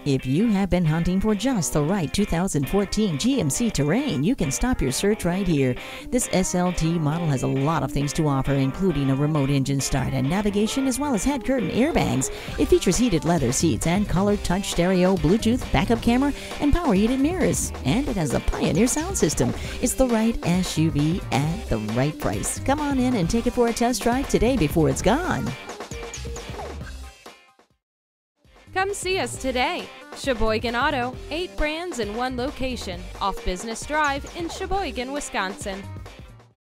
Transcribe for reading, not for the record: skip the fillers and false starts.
If you have been hunting for just the right 2014 GMC Terrain, you can stop your search right here. This SLT model has a lot of things to offer, including a remote engine start and navigation, as well as head curtain airbags. It features heated leather seats and colored touch stereo, Bluetooth, backup camera, and power heated mirrors. And it has a Pioneer sound system. It's the right SUV at the right price. Come on in and take it for a test drive today before it's gone. Come see us today. Sheboygan Auto, 8 brands in one location, off Business Drive in Sheboygan, Wisconsin.